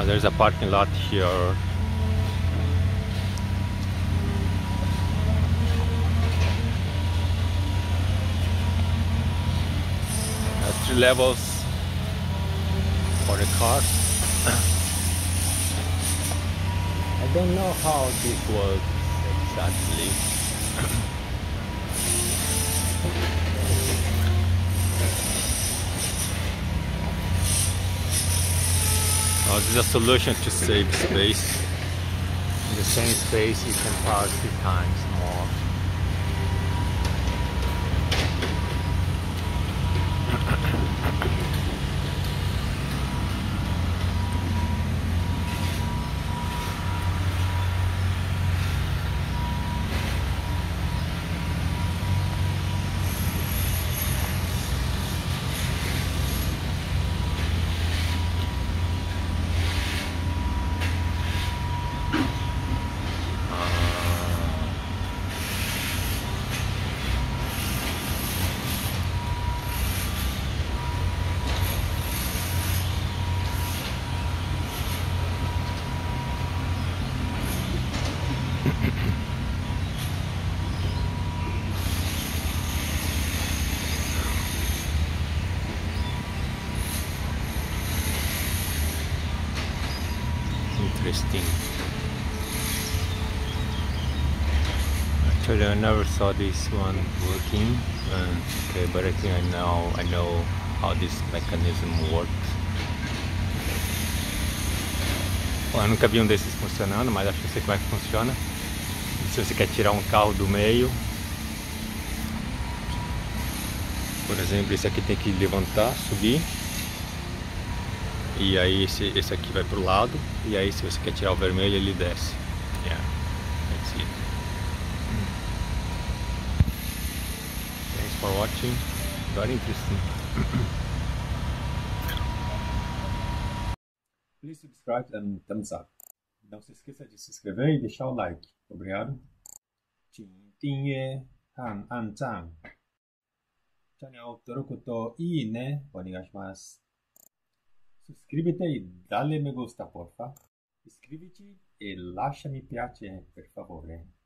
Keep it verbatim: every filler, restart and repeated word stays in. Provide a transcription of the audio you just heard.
Uh, there's a parking lot here. Uh, three levels for the cars. I don't know how this works exactly. Oh, this is a solution to save space. In the same space, you can park three times more. Interesting. Actually, I never saw this one working. Uh, okay, but I think I know I know how this mechanism works. Bom, eu nunca vi um desses funcionando, mas acho que eu sei como é que funciona. Se você quer tirar um carro do meio, por exemplo, esse aqui tem que levantar, subir. E aí esse, esse aqui vai pro lado. E aí se você quer tirar o vermelho, ele desce. Yeah, that's it. Thanks for watching. Very interesting. Please subscribe and thumbs up. Não se esqueça de se inscrever e deixar o like. Obrigado. 请订阅和按赞。チャンネル登録といいねお願いします。Suscríbete y dale me gusta, porfa. Iscríbete y lascia mi piace, per favore.